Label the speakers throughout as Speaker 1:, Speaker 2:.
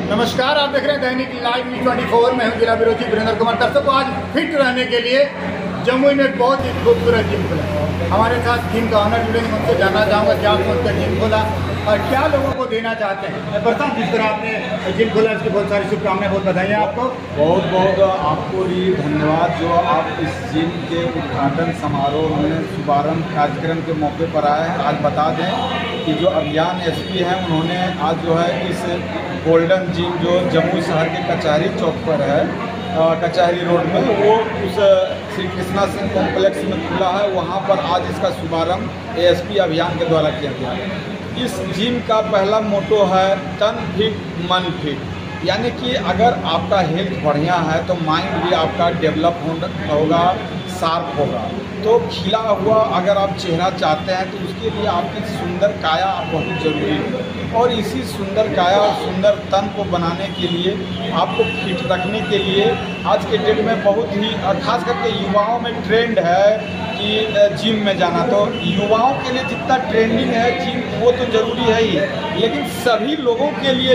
Speaker 1: नमस्कार, आप देख रहे हैं दैनिक लाइव न्यूज 24। मैं हूं जिला ब्यूरो चीफ वीरेंद्र कुमार। दर्शकों, आज फिट रहने के लिए जमुई में बहुत ही खूबसूरत जिम खुला। हमारे साथ जिम का ऑनर जुड़े, उनसे जानना चाहूँगा क्या सोचकर जिम खोला और क्या लोगों को देना चाहते हैं। प्रशांत, जिस तरह आपने जिम खोला इसकी बहुत सारी शुभकामनाएं, बहुत बधाई आपको।
Speaker 2: बहुत बहुत आपको भी धन्यवाद जो आप इस जिम के उद्घाटन समारोह में शुभारंभ कार्यक्रम के मौके पर आए हैं। आज बता दें कि जो अभियान एसपी हैं उन्होंने आज जो है इस गोल्डन जिम जो जमुई शहर के कचहरी चौक पर है, कचहरी रोड में, वो उस श्री कृष्णा सिंह कॉम्प्लेक्स में खुला है। वहाँ पर आज इसका शुभारंभ एएसपी अभियान के द्वारा किया गया। इस जिम का पहला मोटो है तन फिट मन फिट, यानी कि अगर आपका हेल्थ बढ़िया है तो माइंड भी आपका डेवलप होगा, शार्प होगा। तो खिला हुआ अगर आप चेहरा चाहते हैं तो उसके लिए आपकी सुंदर काया बहुत ज़रूरी है। और इसी सुंदर काया और सुंदर तन को बनाने के लिए, आपको फिट रखने के लिए आज के डेट में बहुत ही, खास करके युवाओं में ट्रेंड है कि जिम में जाना। तो युवाओं के लिए जितना ट्रेंडिंग है जिम, वो तो ज़रूरी है ही, लेकिन सभी लोगों के लिए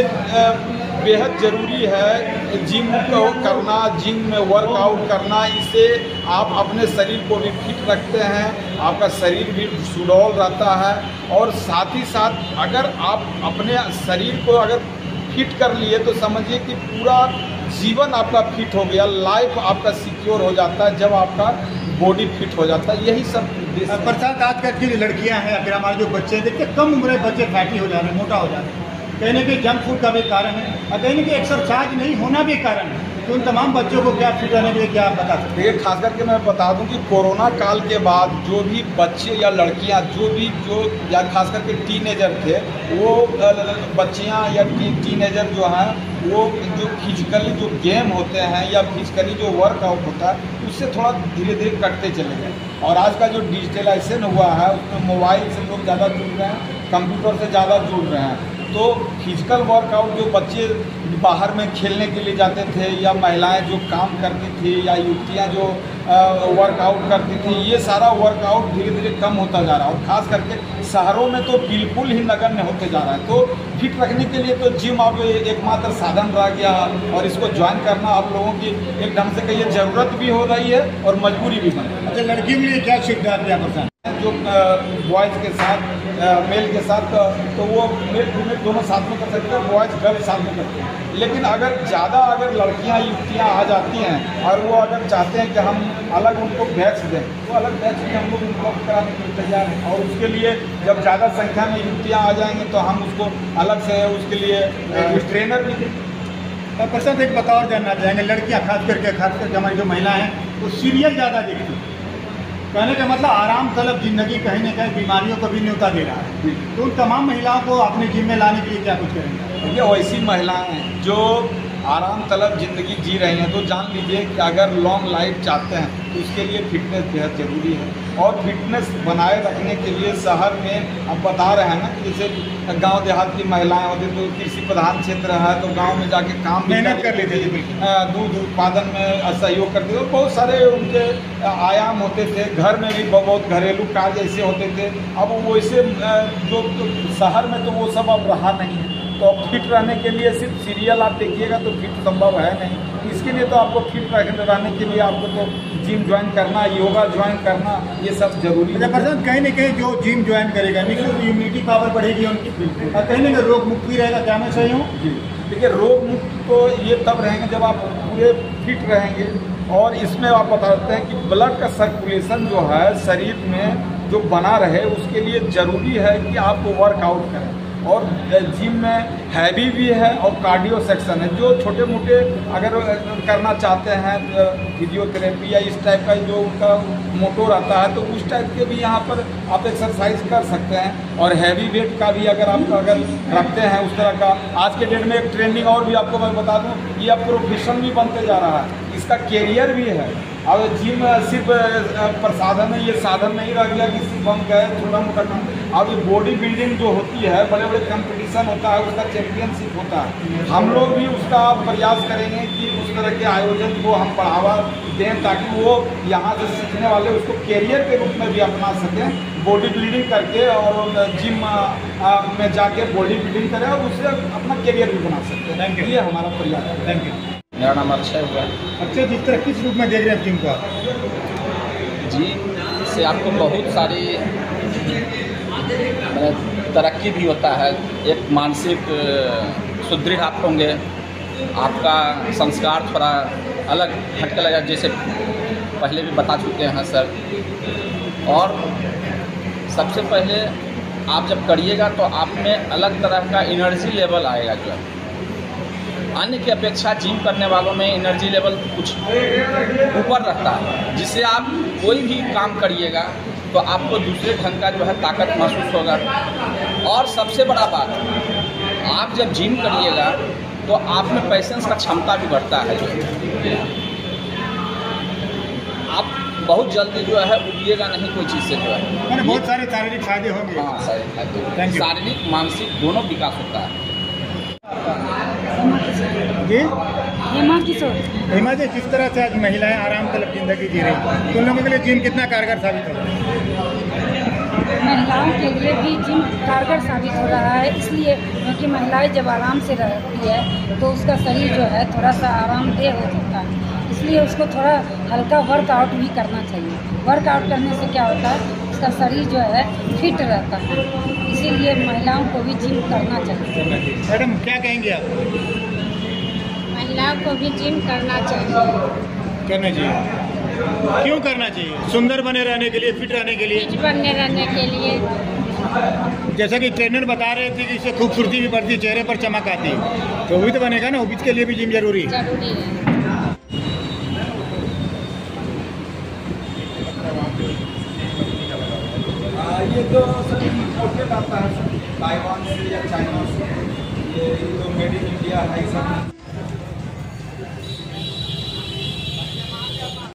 Speaker 2: बेहद ज़रूरी है जिम को करना, जिम में वर्कआउट करना। इससे आप अपने शरीर को भी फिट रखते हैं, आपका शरीर भी सुडौल रहता है। और साथ ही साथ अगर आप अपने शरीर को अगर फिट कर लिए तो समझिए कि पूरा जीवन आपका फिट हो गया, लाइफ आपका सिक्योर हो जाता है जब आपका बॉडी फिट हो जाता है। यही सब
Speaker 1: प्रशांत, आजकल की लड़कियाँ हैं या फिर हमारे जो बच्चे हैं, देखते कम उम्र में बच्चे फैटी हो जा रहे हैं, मोटा हो जा रहे हैं। कहने के जंक फूड का भी कारण है और कहने के एक्सरसाइज नहीं होना भी कारण है। तो उन तमाम बच्चों को क्या फिट रहने के लिए क्या आप बता सकते हैं?
Speaker 2: खास करके मैं बता दूं कि कोरोना काल के बाद जो भी बच्चे या लड़कियां जो या खास करके टीनेजर थे, वो बच्चियां या टीनेजर जो हैं, वो जो फिजिकली जो गेम होते हैं या फिजिकली जो वर्कआउट होता है उससे थोड़ा धीरे धीरे कटते चले गए। और आज का जो डिजिटलाइजेशन हुआ है उसमें मोबाइल से लोग ज़्यादा जुड़ रहे हैं, कंप्यूटर से ज़्यादा जुड़ रहे हैं। तो फिजिकल वर्कआउट जो बच्चे बाहर में खेलने के लिए जाते थे या महिलाएं जो काम करती थी या युवतियां जो वर्कआउट करती थी, ये सारा वर्कआउट धीरे धीरे कम होता जा रहा है। और ख़ास करके शहरों में तो बिल्कुल ही नगण्य होते जा रहा है। तो फिट रखने के लिए तो जिम अब एकमात्र साधन रह गया और इसको ज्वाइन करना आप लोगों की एक ढंग से कहिए ज़रूरत भी हो रही है और मजबूरी भी बन रही है।
Speaker 1: अच्छा, लड़की के लिए क्या सुविधा दिया पड़ता है?
Speaker 2: जो बॉयज़ के साथ मेल के साथ, तो वो मेल फीमेल दोनों साथ में कर सकते हैं, बॉयज़ गर्ल साथ में करते हैं। लेकिन अगर ज़्यादा लड़कियां युवतियां आ जाती हैं और वो अगर चाहते हैं कि हम अलग उनको बैच दें, तो अलग बैच में हम लोग उनको कराने के लिए तैयार हैं। और उसके लिए जब ज़्यादा संख्या में युवतियाँ आ जाएंगी तो हम उसको अलग से उसके लिए ट्रेनर भी दें।
Speaker 1: प्रशांत, एक बात और जानना चाहेंगे, लड़कियाँ खास करके हमारी जो महिला हैं वो सीरियल ज़्यादा देखती हैं। कहने का मतलब आराम तलब जिंदगी कहीं न कहीं बीमारियों को भी न्योता दे रहा है। तो उन तमाम महिलाओं को अपने जिम में लाने के लिए क्या कुछ करेंगे?
Speaker 2: ये वैसी महिलाएं हैं जो आराम तलब ज़िंदगी जी रही हैं, तो जान लीजिए कि अगर लॉन्ग लाइफ चाहते हैं तो उसके लिए फिटनेस बेहद ज़रूरी है। और फिटनेस बनाए रखने के लिए शहर में अब बता रहे हैं ना कि जैसे गांव देहात की महिलाएं होती तो कृषि प्रधान क्षेत्र है तो गांव में जाके काम
Speaker 1: मेहनत कर लेते थे,
Speaker 2: दूध उत्पादन में सहयोग करते थे। बहुत सारे उनके आयाम होते थे, घर में भी बहुत घरेलू कार्य ऐसे होते थे। अब वैसे जो शहर में तो वो सब अब रहा नहीं है। तो फिट रहने के लिए सिर्फ सीरियल आप देखिएगा तो फिट संभव है नहीं। इसके लिए तो आपको फिट रहने के लिए आपको तो जिम ज्वाइन करना, योगा ज्वाइन करना, ये सब जरूरी है।
Speaker 1: प्रशांत, कहीं न कहीं जो जिम ज्वाइन करेगा निश्चित इम्यूनिटी पावर बढ़ेगी उनकी, और कहीं न कहीं रोग मुक्त भी रहेगा। क्या मैं सही हूँ?
Speaker 2: जी, देखिए, रोग मुक्त तो ये तब रहेंगे जब आप पूरे फिट रहेंगे। और इसमें आप बताते हैं कि ब्लड का सर्कुलेशन जो है शरीर में जो बना रहे, उसके लिए ज़रूरी है कि आप वर्कआउट करें। और जिम में हैवी भी है और कार्डियो सेक्शन है। जो छोटे मोटे अगर करना चाहते हैं फिजियोथेरेपी या इस टाइप का जो उनका मोटो रहता है तो उस टाइप के भी यहाँ पर आप एक्सरसाइज कर सकते हैं। और हैवी वेट का भी अगर आप रखते हैं उस तरह का, आज के डेट में एक ट्रेंडिंग और भी आपको मैं बता दूँ, ये अब प्रोफेशन भी बनते जा रहा है, इसका कैरियर भी है। अब जिम सिर्फ प्रसाधन है, ये साधन नहीं रह गया कि सिर्फ हम गए थोड़ा मोटा काम। अब बॉडी बिल्डिंग जो होती है, बड़े बड़े कंपटीशन होता है, उसका चैंपियनशिप होता है। हम लोग भी उसका प्रयास करेंगे कि उस तरह के आयोजन को हम बढ़ावा दें, ताकि वो यहाँ से सीखने वाले उसको कैरियर के रूप में भी अपना सकें, बॉडी बिल्डिंग करके और जिम में जाके बॉडी बिल्डिंग करें और उससे अपना कैरियर भी बना सकते हैं। ये हमारा प्रयास है।
Speaker 1: Thank you.
Speaker 3: मेरा नाम अक्षय हुआ।
Speaker 1: अच्छा, जिस तरह किस रूप में देख रहे हैं जिम को?
Speaker 3: जी, इससे आपको बहुत सारी तरक्की भी होता है, एक मानसिक सुदृढ़ आप होंगे, आपका संस्कार थोड़ा अलग हटके लगा, जैसे पहले भी बता चुके हैं सर। और सबसे पहले आप जब करिएगा तो आप में अलग तरह का एनर्जी लेवल आएगा, जो है अन्य की अपेक्षा जिम करने वालों में एनर्जी लेवल कुछ ऊपर रहता है, जिससे आप कोई भी काम करिएगा तो आपको दूसरे ढंग का जो है ताकत महसूस होगा। और सबसे बड़ा बात, आप जब जिम करिएगा तो आप में पेशेंस का क्षमता भी बढ़ता है। जो आप बहुत जल्दी जो है उबिएगा नहीं कोई चीज़ से, जो है
Speaker 1: मैंने बहुत सारे शारीरिक फायदे होंगे।
Speaker 3: हाँ, शारीरिक
Speaker 1: Thank you.
Speaker 3: शारीरिक मानसिक दोनों विकास होता है।
Speaker 1: जी
Speaker 4: हेमा किशोर।
Speaker 1: हेमा जी, किस तरह से आज महिलाएं आराम तलब जिंदगी जी रही हैं, तो उन लोगों के लिए जिम कितना कारगर साबित होगा?
Speaker 4: महिलाओं के लिए भी जिम कारगर साबित हो रहा है, इसलिए क्योंकि महिलाएं जब आराम से रहती है तो उसका शरीर जो है थोड़ा सा आरामदेह हो जाता है, इसलिए उसको थोड़ा हल्का वर्कआउट भी करना चाहिए। वर्कआउट करने से क्या होता है, उसका शरीर जो है फिट रहता है, इसीलिए महिलाओं को भी जिम करना चाहिए।
Speaker 1: मैडम, क्या कहेंगे आप?
Speaker 4: महिलाओं को भी जिम करना चाहिए।
Speaker 1: करना चाहिए। क्यों करना चाहिए? सुंदर बने रहने के लिए, फिट रहने के लिए,
Speaker 4: फिट बनने रहने के लिए।
Speaker 1: जैसा कि ट्रेनर बता रहे थे कि इससे खूबसूरती भी बढ़ती, चेहरे पर चमक आती, तो वो भी तो बनेगा ना, वो भी, इसके लिए भी जिम जरूरी है।
Speaker 4: जरूरी है।
Speaker 2: ये तो सर इम्पोर्टेड आता है ताइवान से या चाइना से, ये तो मेड इन इंडिया है सब।